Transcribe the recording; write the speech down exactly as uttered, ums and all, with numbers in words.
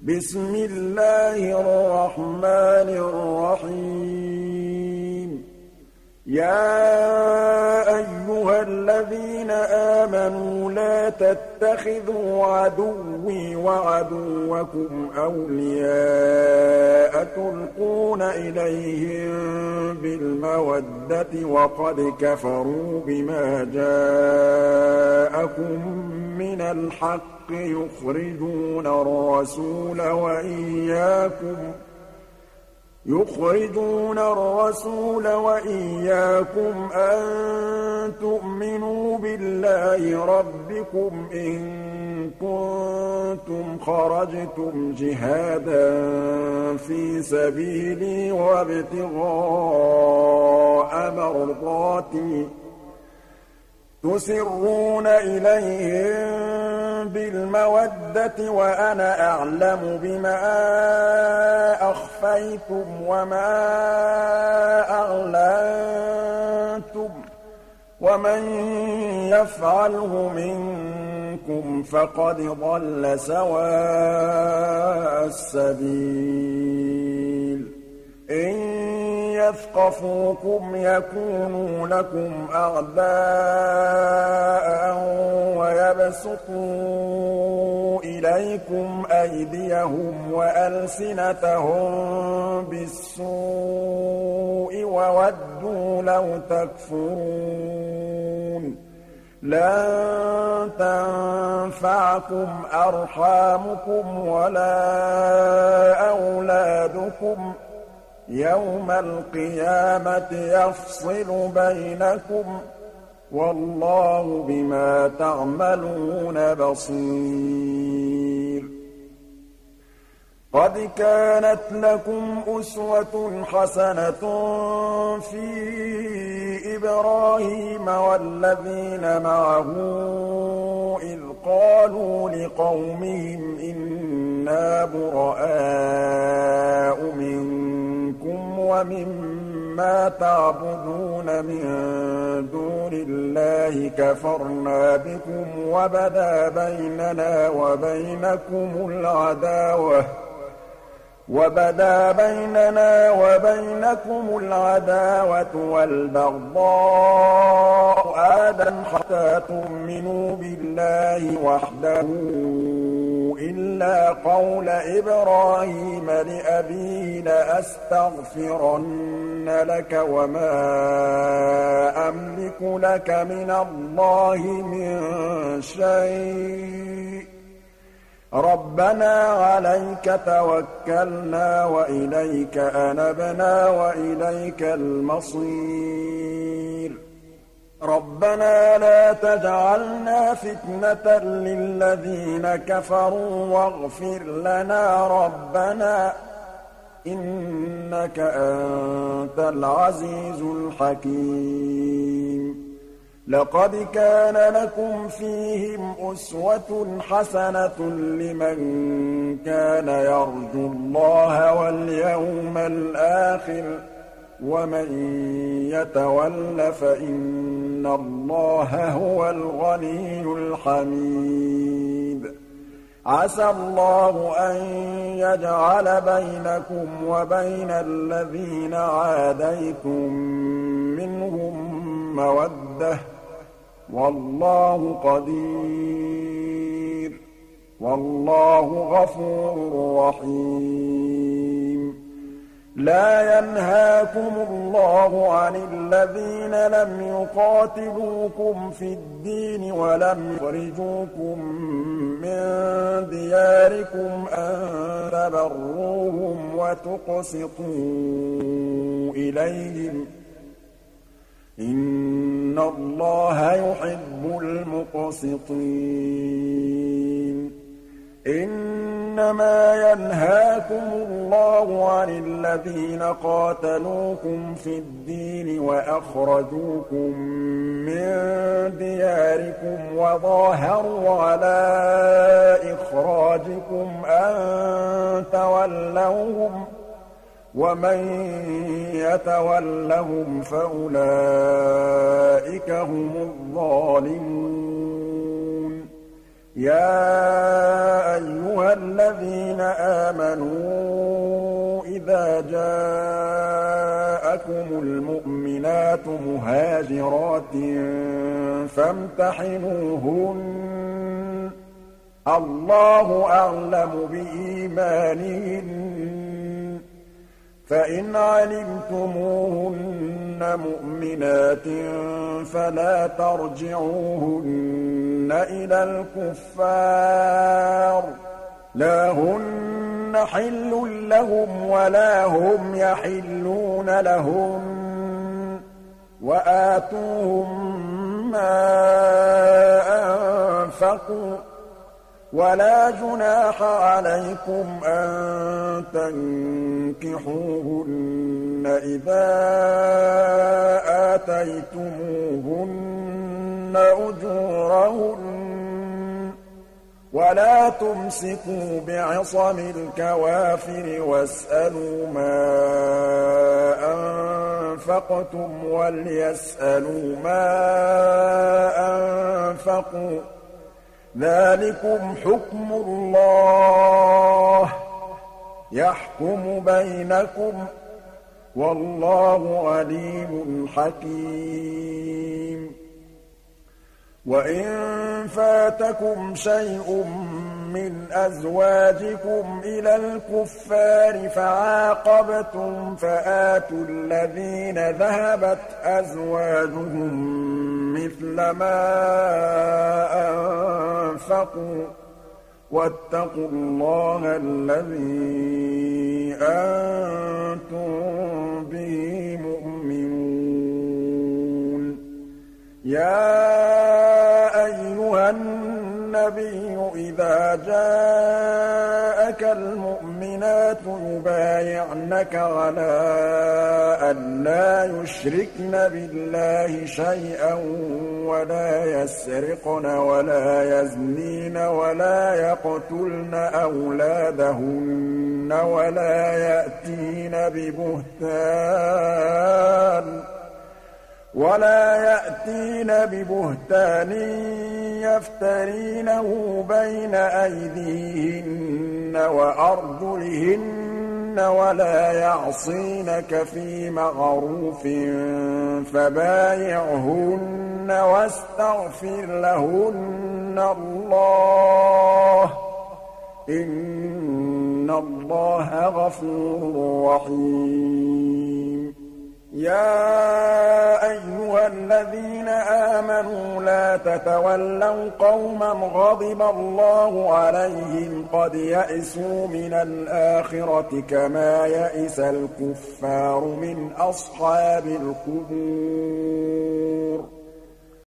بسم الله الرحمن الرحيم يا أيها الذين آمنوا لا تتخذوا عدوي وعدوكم أولياء تلقون إليهم بالمودة وقد كفروا بما جاءكم من الحق يخرجون الرسول وإياكم يخرجون الرسول وإياكم أن تؤمنوا بالله ربكم إن كنتم خرجتم جهادا في سبيلي وابتغاء مرضاتي تسرون إليهم بالمودة وأنا أعلم بما أخفيتم وما أعلنتم ومن يفعله منكم فقد ضل سواء السبيل إن يثقفوكم يكونوا لكم أعداء ويبسطوا إليكم أيديهم وألسنتهم بالسوء وودوا لو تكفرون لن تنفعكم أرحامكم ولا أولادكم يوم القيامة يفصل بينكم والله بما تعملون بصير قد كانت لكم أسوة حسنة في إبراهيم والذين معه إذ قالوا لقومهم إنا براء منكم ومما تعبدون من دون الله كفرنا بكم وبدا بيننا وبينكم العداوة وبدا بيننا وبينكم العداوة والبغضاء أبدا حتى تؤمنوا بالله وحده إلا قول إبراهيم لأبيه لأستغفرن لك وما أملك لك من الله من شيء ربنا عليك توكلنا وإليك أنبنا وإليك المصير ربنا لا تجعلنا فتنة للذين كفروا واغفر لنا ربنا إنك أنت العزيز الحكيم لقد كان لكم فيهم أسوة حسنة لمن كان يرجو الله واليوم الآخر ومن يتول فإن الله هو الغني الحميد عسى الله أن يجعل بينكم وبين الذين عاديتم منهم مودة والله قدير والله غفور رحيم لا ينهاكم الله عن الذين لم يقاتلوكم في الدين ولم يخرجوكم من دياركم أن تبروهم وتقسطوا إليهم إن الله يحب المقسطين إنما ينهاكم الله عن الذين قاتلوكم في الدين وأخرجوكم من دياركم وظاهروا على إخراجكم أن تولوهم ومن يتولهم فأولئك هم الظالمون يَا أَيُّهَا الَّذِينَ آمَنُوا إِذَا جَاءَكُمُ الْمُؤْمِنَاتُ مُهَاجِرَاتٍ فَامْتَحِنُوهُنَّ ۖ اللَّهُ أَعْلَمُ بِإِيمَانِهِنَّ ۖ فَإِنْ عَلِمْتُمُوهُنَّ مُؤْمِنَاتٍ فَلَا تَرْجِعُوهُنَّ إِلَى الْكُفَّارِ ۖ لَا هُنَّ حِلٌّ لَّهُمْ وَلَا هُمْ يَحِلُّونَ لَهُنَّ ۖ وَآتُوهُم مَّا أَنفَقُوا ۚ وَلَا جُنَاحَ عَلَيْكُمْ أَن تَنكِحُوهُنَّ إِذَا آتَيْتُمُوهُنَّ أُجُورَهُنَّ ۚ وَلَا تُمْسِكُوا بِعِصَمِ الْكَوَافِرِ وَاسْأَلُوا مَا أَنفَقْتُمْ وَلْيَسْأَلُوا مَا أَنفَقُوا ۚ ذَٰلِكُمْ حُكْمُ اللَّهِ ۖ يَحْكُمُ بَيْنَكُمْ ۚ وَاللَّهُ عَلِيمٌ حَكِيمٌ. وَإِن فَاتَكُمْ شَيْءٌ مِّنْ أَزْوَاجِكُمْ إِلَى الْكُفَّارِ فَعَاقَبْتُمْ فَآتُوا الَّذِينَ ذَهَبَتْ أَزْوَاجُهُم مِّثْلَ مَا أَنفَقُوا ۚ وَاتَّقُوا اللَّهَ الَّذِي أَنتُم بِهِ مُؤْمِنُونَ. يَا أَيُّهَا النَّبِيُّ إِذَا جَاءَكَ الْمُؤْمِنَاتُ يُبَايِعْنَكَ عَلَىٰ أَن لَّا يُشْرِكْنَ بِاللَّهِ شَيْئًا وَلَا يَسْرِقْنَ وَلَا يَزْنِينَ وَلَا يَقْتُلْنَ أَوْلَادَهُنَّ وَلَا يَأْتِينَ بِبُهْتَانٍ وَلَا يَأْتِينَ بِبُهْتَانٍ يَفْتَرِينَهُ بَيْنَ أَيْدِيهِنَّ وَأَرْجُلِهِنَّ وَلَا يَعْصِينَكَ فِي مَعْرُوفٍ فَبَايِعْهُنَّ وَاسْتَغْفِرْ لَهُنَّ اللَّهَ ۖ إِنَّ اللَّهَ غَفُورٌ رَّحِيمٌ. يَا أَيُّهَا الَّذِينَ آمَنُوا لَا تَتَوَلَّوْا قَوْمًا غَضِبَ اللَّهُ عَلَيْهِمْ قَدْ يَئِسُوا مِنَ الْآخِرَةِ كَمَا يَئِسَ الْكُفَّارُ مِنْ أَصْحَابِ الْقُبُورِ.